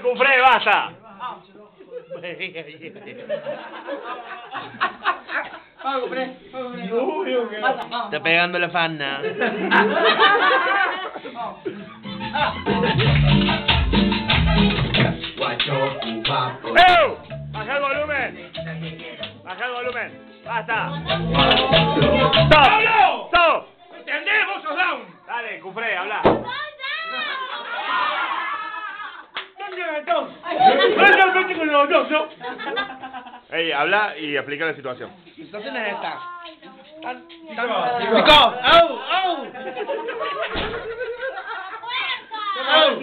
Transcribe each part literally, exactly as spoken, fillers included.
Cufré, basta. Vamos, Cufré. Está pegando la fana. ¡Eh! Baja el volumen. Baja el volumen. Basta. ¡Stop! ¡Stop! ¿Entendés? Vos sos down. Dale, Cufré, habla. Realmente con los dos, ¿no? Ey, habla y explica la situación. La situación es esta. Nico, ¡Au! ¡Au! ¡Au!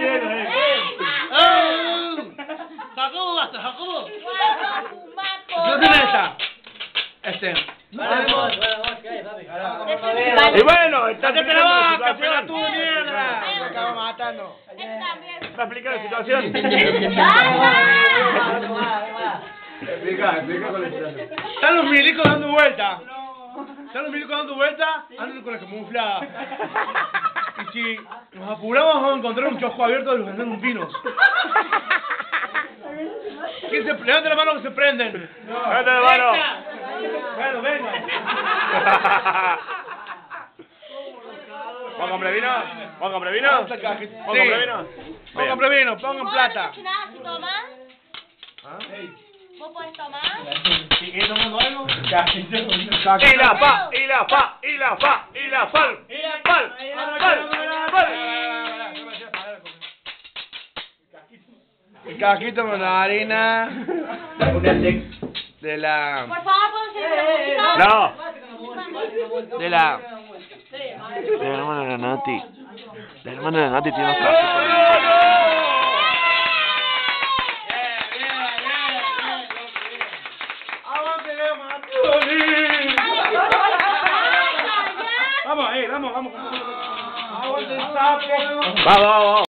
¡Au! ¡Jacobo, basta, Jacobo! La situación es esta. Este. No tenemos... Y bueno, está ¡Cállate la vaca, pelotudo de mierda! me acabo matando. ¿Va a explicar la situación? Explica, explica con la situación. Están los milicos dando vuelta. Están los milicos dando vuelta, andan con la camuflada. Y si nos apuramos vamos a encontrar un kiosco abierto de los andaluz. ¿Quién se levanta la mano que se prenden? ¡Levanta la mano! Bueno, venga. ¿Juan compré vino? ¿Juan compré vino? ¿Juan compré vino? Pongan previno, pongan plata. ¿Vos podés tomar? ¿Sigues tomando algo? Y la fa, y la fa, y la fa, y la fal, fal, fal, fal. El cajito con la harina de la... Por favor, ¿puedo seguir con la música? No. de la... La hermana de la Nati. La hermana de la Nati tiene otra. Vamos, eh, vamos, vamos. Vamos, vamos.